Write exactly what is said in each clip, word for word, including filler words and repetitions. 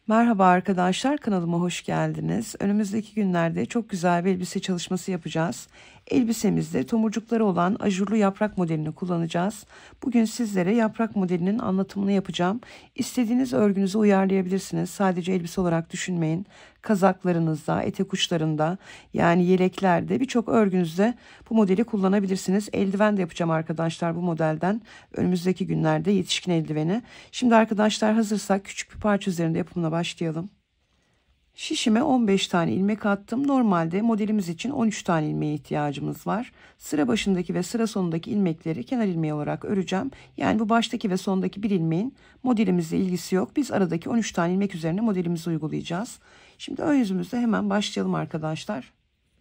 Merhaba arkadaşlar, kanalıma hoş geldiniz. Önümüzdeki günlerde çok güzel bir elbise çalışması yapacağız. Elbisemizde tomurcukları olan ajurlu yaprak modelini kullanacağız. Bugün sizlere yaprak modelinin anlatımını yapacağım. İstediğiniz örgünüzü uyarlayabilirsiniz. Sadece elbise olarak düşünmeyin. Kazaklarınızda, etek uçlarında, yani yeleklerde, birçok örgünüzde bu modeli kullanabilirsiniz. Eldiven de yapacağım arkadaşlar bu modelden. Önümüzdeki günlerde yetişkin eldiveni. Şimdi arkadaşlar hazırsak küçük bir parça üzerinde yapımına başlayalım. Şişime on beş tane ilmek attım. Normalde modelimiz için on üç tane ilmeğe ihtiyacımız var. Sıra başındaki ve sıra sonundaki ilmekleri kenar ilmeği olarak öreceğim. Yani bu baştaki ve sondaki bir ilmeğin modelimizle ilgisi yok. Biz aradaki on üç tane ilmek üzerine modelimizi uygulayacağız. Şimdi ön yüzümüzde hemen başlayalım arkadaşlar.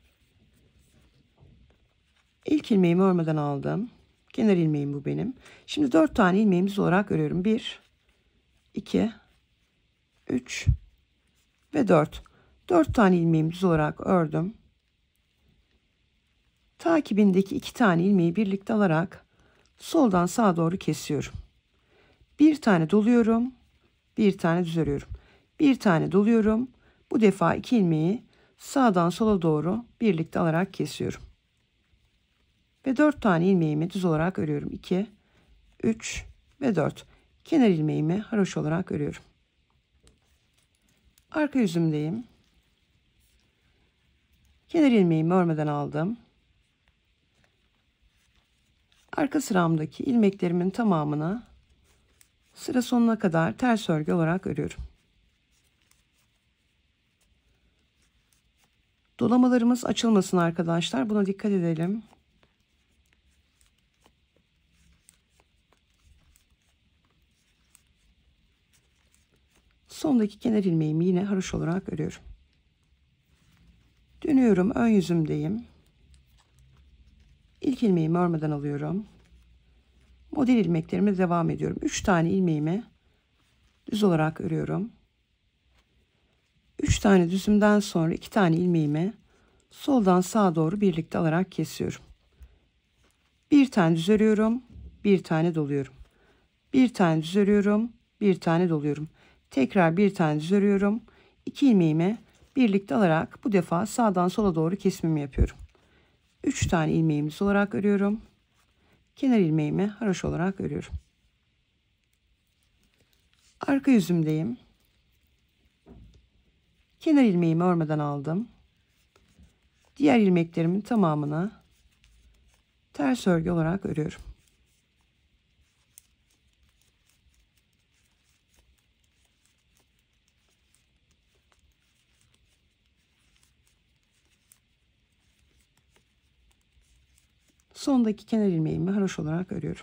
İlk ilmeğimi örmeden aldım. Kenar ilmeğim bu benim. Şimdi dört tane ilmeğimiz olarak örüyorum. bir, iki, üç ve dört. dört tane ilmeğimi düz olarak ördüm. Takibindeki iki tane ilmeği birlikte alarak soldan sağa doğru kesiyorum. Bir tane doluyorum. Bir tane düz örüyorum. Bir tane doluyorum. Bu defa iki ilmeği sağdan sola doğru birlikte alarak kesiyorum. Ve dört tane ilmeğimi düz olarak örüyorum. iki, üç ve dört. Kenar ilmeğimi haroşa olarak örüyorum. Arka yüzümdeyim. Kenar ilmeğimi örmeden aldım. Arka sıramdaki ilmeklerimin tamamını sıra sonuna kadar ters örgü olarak örüyorum. Dolamalarımız açılmasın arkadaşlar. Buna dikkat edelim. Sondaki kenar ilmeğimi yine haroşa olarak örüyorum. Dönüyorum, ön yüzümdeyim. İlk ilmeğimi örmeden alıyorum. Model ilmeklerime devam ediyorum. üç tane ilmeğimi düz olarak örüyorum. üç tane düzümden sonra iki tane ilmeğimi soldan sağa doğru birlikte alarak kesiyorum. Bir tane düz örüyorum, bir tane doluyorum. Bir tane düz örüyorum, bir tane doluyorum. Tekrar bir tane düz örüyorum. iki ilmeğimi birlikte alarak bu defa sağdan sola doğru kesimimi yapıyorum. üç tane ilmeğimi düz olarak örüyorum. Kenar ilmeğimi haroşa olarak örüyorum. Arka yüzümdeyim. Kenar ilmeğimi örmeden aldım. Diğer ilmeklerimin tamamını ters örgü olarak örüyorum. Sondaki kenar ilmeğimi haroşa olarak örüyorum.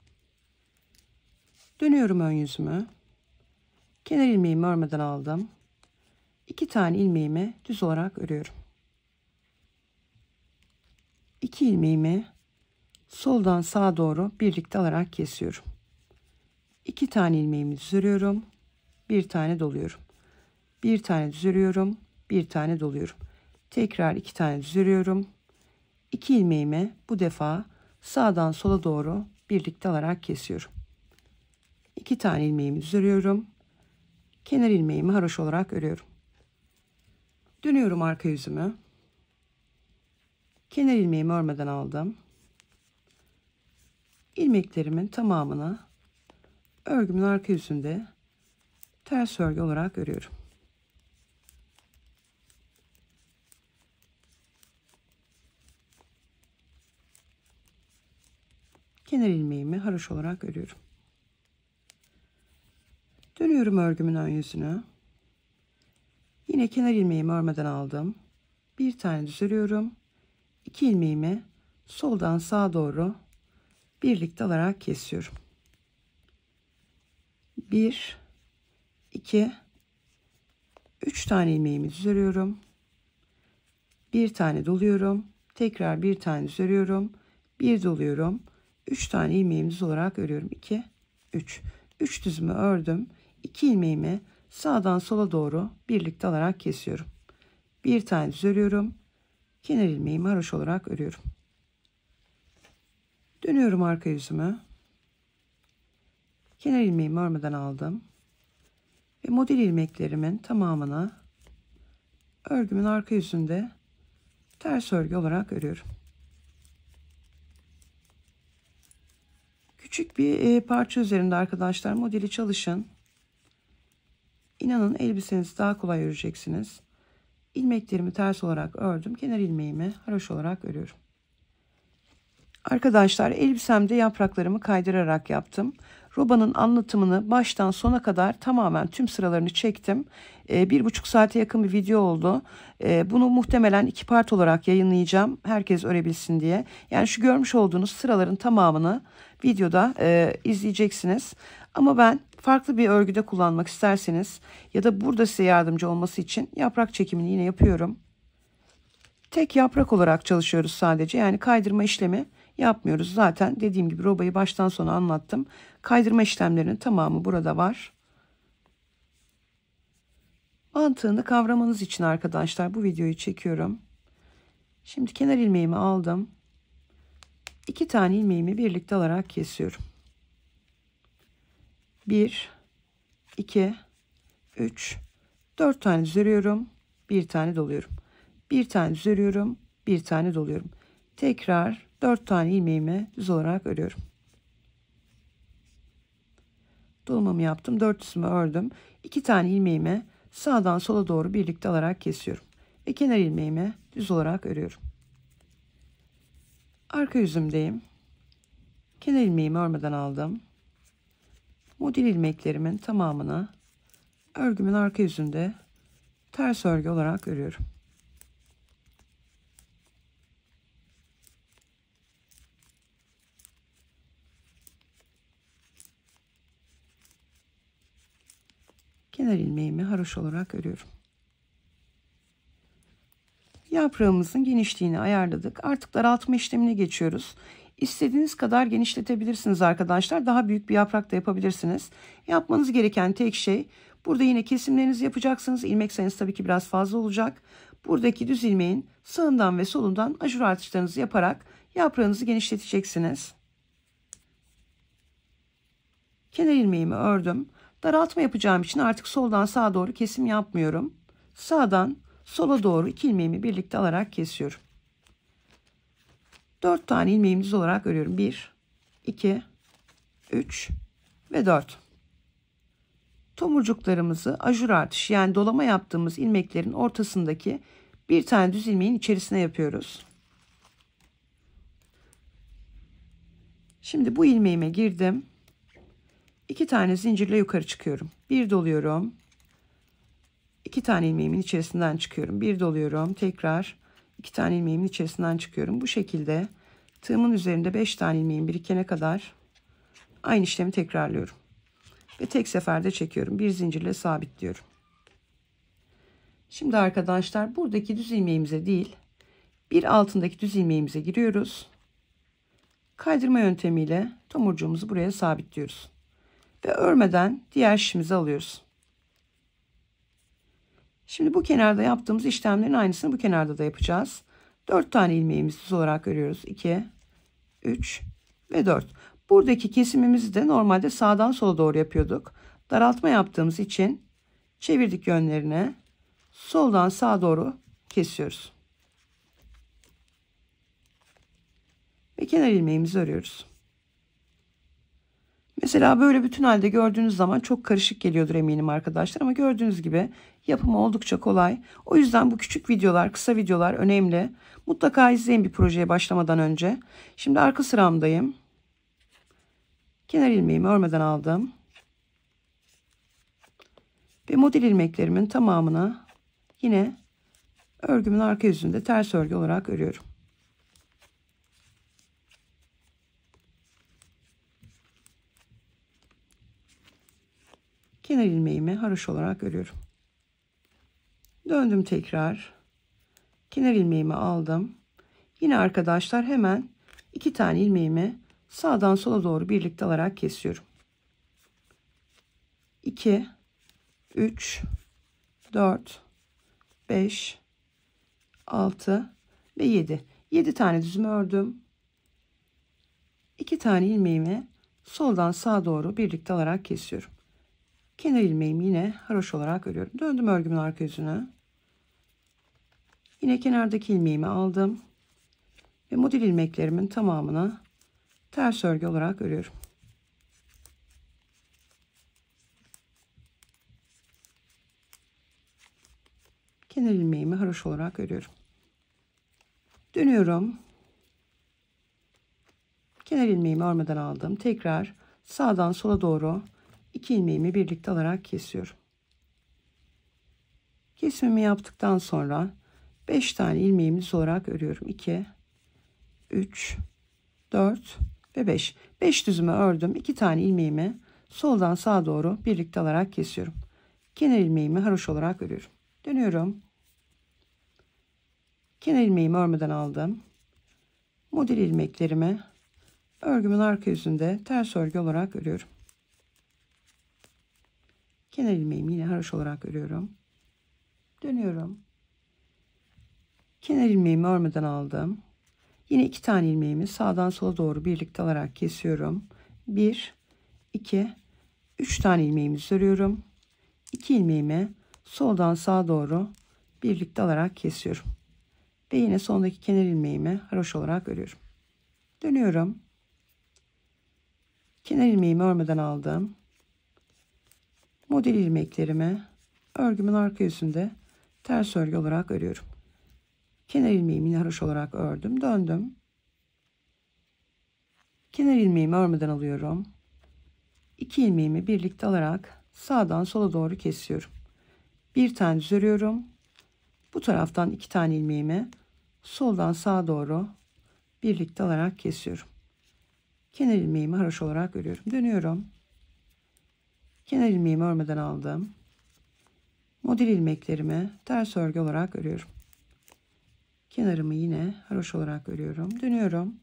Dönüyorum ön yüzümü. Kenar ilmeğimi örmeden aldım. iki tane ilmeğimi düz olarak örüyorum. iki ilmeğimi soldan sağa doğru birlikte alarak kesiyorum. iki tane ilmeğimi düz örüyorum. Bir tane doluyorum. Bir tane düz örüyorum. Bir tane doluyorum. Tekrar iki tane düz örüyorum. iki ilmeğimi bu defa sağdan sola doğru birlikte alarak kesiyorum. iki tane ilmeğimi düz örüyorum. Kenar ilmeğimi haroşa olarak örüyorum. Dönüyorum arka yüzümü. Kenar ilmeğimi örmeden aldım. İlmeklerimin tamamını örgümün arka yüzünde ters örgü olarak örüyorum. Kenar ilmeğimi haroşa olarak örüyorum. Dönüyorum örgümün ön yüzünü. Yine kenar ilmeğimi örmeden aldım. Bir tane düz örüyorum. iki ilmeğimi soldan sağa doğru birlikte alarak kesiyorum. bir, iki, üç tane ilmeğimi düz örüyorum. Bir tane doluyorum. Tekrar bir tane düz örüyorum. Bir doluyorum. üç tane ilmeğimi düz olarak örüyorum. iki, üç. üç düzümü ördüm. iki ilmeğimi sağdan sola doğru birlikte alarak kesiyorum. Bir tane düz örüyorum. Kenar ilmeğimi haroşa olarak örüyorum. Dönüyorum arka yüzümü. Kenar ilmeğimi örmeden aldım. Ve model ilmeklerimin tamamını örgümün arka yüzünde ters örgü olarak örüyorum. Küçük bir parça üzerinde arkadaşlar modeli çalışın. İnanın elbisenizi daha kolay öreceksiniz. İlmeklerimi ters olarak ördüm. Kenar ilmeğimi haroşa olarak örüyorum. Arkadaşlar elbisemde yapraklarımı kaydırarak yaptım. Robanın anlatımını baştan sona kadar tamamen tüm sıralarını çektim. E, bir buçuk saate yakın bir video oldu. E, bunu muhtemelen iki part olarak yayınlayacağım. Herkes örebilsin diye. Yani şu görmüş olduğunuz sıraların tamamını videoda e, izleyeceksiniz. Ama ben farklı bir örgüde kullanmak isterseniz ya da burada size yardımcı olması için yaprak çekimini yine yapıyorum. Tek yaprak olarak çalışıyoruz sadece. Yani kaydırma işlemi yapmıyoruz. Zaten dediğim gibi robayı baştan sona anlattım. Kaydırma işlemlerinin tamamı burada var. Mantığını kavramanız için arkadaşlar bu videoyu çekiyorum. Şimdi kenar ilmeğimi aldım. İki tane ilmeğimi birlikte alarak kesiyorum. Bir, iki, üç, dört tane düz örüyorum. Bir tane doluyorum. Bir tane düz örüyorum. Bir tane doluyorum. Tekrar dört tane ilmeğimi düz olarak örüyorum. Dolmamı yaptım. dört düzümü ördüm. iki tane ilmeğimi sağdan sola doğru birlikte alarak kesiyorum. Ve kenar ilmeğimi düz olarak örüyorum. Arka yüzümdeyim. Kenar ilmeğimi örmeden aldım. Model ilmeklerimin tamamını örgümün arka yüzünde ters örgü olarak örüyorum. Kenar ilmeğimi haroşa olarak örüyorum. Yaprağımızın genişliğini ayarladık. Artık daraltma işlemine geçiyoruz. İstediğiniz kadar genişletebilirsiniz arkadaşlar. Daha büyük bir yaprak da yapabilirsiniz. Yapmanız gereken tek şey, burada yine kesimlerinizi yapacaksınız. İlmek sayınız tabii ki biraz fazla olacak. Buradaki düz ilmeğin sağından ve solundan ajur artışlarınızı yaparak yaprağınızı genişleteceksiniz. Kenar ilmeğimi ördüm. Daraltma yapacağım için artık soldan sağa doğru kesim yapmıyorum. Sağdan sola doğru iki ilmeğimi birlikte alarak kesiyorum. dört tane ilmeğimi düz olarak örüyorum. bir, iki, üç ve dört. Tomurcuklarımızı ajur artış yani dolama yaptığımız ilmeklerin ortasındaki bir tane düz ilmeğin içerisine yapıyoruz. Şimdi bu ilmeğime girdim. iki tane zincirle yukarı çıkıyorum. Bir doluyorum. iki tane ilmeğimin içerisinden çıkıyorum. Bir doluyorum. Tekrar iki tane ilmeğimin içerisinden çıkıyorum. Bu şekilde tığımın üzerinde beş tane ilmeğim birikene kadar aynı işlemi tekrarlıyorum. Ve tek seferde çekiyorum. Bir zincirle sabitliyorum. Şimdi arkadaşlar buradaki düz ilmeğimize değil, bir altındaki düz ilmeğimize giriyoruz. Kaydırma yöntemiyle tomurcuğumuzu buraya sabitliyoruz. Ve örmeden diğer şişimizi alıyoruz. Şimdi bu kenarda yaptığımız işlemlerin aynısını bu kenarda da yapacağız. dört tane ilmeğimizi düz olarak örüyoruz. iki, üç ve dört. Buradaki kesimimizi de normalde sağdan sola doğru yapıyorduk. Daraltma yaptığımız için çevirdik yönlerine. Soldan sağa doğru kesiyoruz. Ve kenar ilmeğimizi örüyoruz. Mesela böyle bütün halde gördüğünüz zaman çok karışık geliyordur eminim arkadaşlar. Ama gördüğünüz gibi yapımı oldukça kolay. O yüzden bu küçük videolar, kısa videolar önemli. Mutlaka izleyin bir projeye başlamadan önce. Şimdi arka sıramdayım. Kenar ilmeğimi örmeden aldım. Ve model ilmeklerimin tamamını yine örgümün arka yüzünde ters örgü olarak örüyorum. Kenar ilmeğimi haroşa olarak örüyorum. Döndüm tekrar. Kenar ilmeğimi aldım. Yine arkadaşlar hemen iki tane ilmeğimi sağdan sola doğru birlikte alarak kesiyorum. iki, üç, dört, beş, altı ve yedi. yedi tane düzümü ördüm. iki tane ilmeğimi soldan sağa doğru birlikte alarak kesiyorum. Kenar ilmeğimi yine haroş olarak örüyorum. Döndüm örgümün arka yüzüne. Yine kenardaki ilmeğimi aldım. Ve model ilmeklerimin tamamını ters örgü olarak örüyorum. Kenar ilmeğimi haroş olarak örüyorum. Dönüyorum. Kenar ilmeğimi örmeden aldım. Tekrar sağdan sola doğru iki ilmeğimi birlikte alarak kesiyorum. Kesimimi yaptıktan sonra beş tane ilmeğimi düz olarak örüyorum. iki, üç, dört ve beş. beş düzümü ördüm. iki tane ilmeğimi soldan sağa doğru birlikte alarak kesiyorum. Kenar ilmeğimi haroş olarak örüyorum. Dönüyorum. Kenar ilmeğimi örmeden aldım. Model ilmeklerimi örgümün arka yüzünde ters örgü olarak örüyorum. Kenar ilmeğimi yine haroş olarak örüyorum. Dönüyorum. Kenar ilmeğimi örmeden aldım. Yine iki tane ilmeğimi sağdan sola doğru birlikte alarak kesiyorum. bir, iki, üç tane ilmeğimi örüyorum. iki ilmeğimi soldan sağa doğru birlikte alarak kesiyorum. Ve yine sondaki kenar ilmeğimi haroş olarak örüyorum. Dönüyorum. Kenar ilmeğimi örmeden aldım. Model ilmeklerimi örgümün arka yüzünde ters örgü olarak örüyorum. Kenar ilmeğimi yine haroş olarak ördüm. Döndüm. Kenar ilmeğimi örmeden alıyorum. iki ilmeğimi birlikte alarak sağdan sola doğru kesiyorum. Bir tane düz örüyorum. Bu taraftan iki tane ilmeğimi soldan sağa doğru birlikte alarak kesiyorum. Kenar ilmeğimi haroş olarak örüyorum. Dönüyorum. Kenar ilmeğimi örmeden aldım. Model ilmeklerimi ters örgü olarak örüyorum. Kenarımı yine haroş olarak örüyorum. Dönüyorum.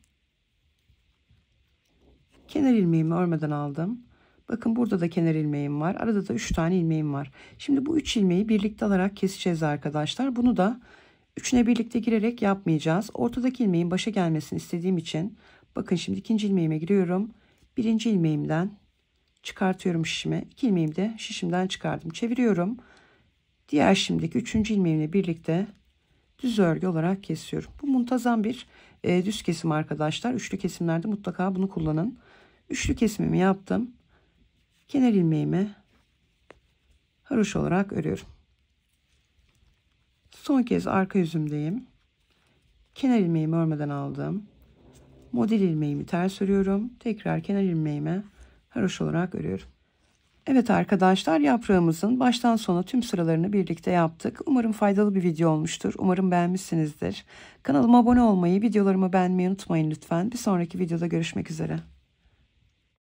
Kenar ilmeğimi örmeden aldım. Bakın burada da kenar ilmeğim var. Arada da üç tane ilmeğim var. Şimdi bu üç ilmeği birlikte alarak keseceğiz arkadaşlar. Bunu da üçüne birlikte girerek yapmayacağız. Ortadaki ilmeğin başa gelmesini istediğim için bakın şimdi ikinci ilmeğime giriyorum. Birinci ilmeğimden çıkartıyorum şişime. İki ilmeğimi de şişimden çıkardım. Çeviriyorum. Diğer şimdiki üçüncü ilmeğimle birlikte düz örgü olarak kesiyorum. Bu muntazam bir e, düz kesim arkadaşlar. Üçlü kesimlerde mutlaka bunu kullanın. Üçlü kesimimi yaptım. Kenar ilmeğimi haroş olarak örüyorum. Son kez arka yüzümdeyim. Kenar ilmeğimi örmeden aldım. Model ilmeğimi ters örüyorum. Tekrar kenar ilmeğimi haroş olarak örüyorum. Evet arkadaşlar, yaprağımızın baştan sona tüm sıralarını birlikte yaptık. Umarım faydalı bir video olmuştur. Umarım beğenmişsinizdir. Kanalıma abone olmayı, videolarımı beğenmeyi unutmayın lütfen. Bir sonraki videoda görüşmek üzere.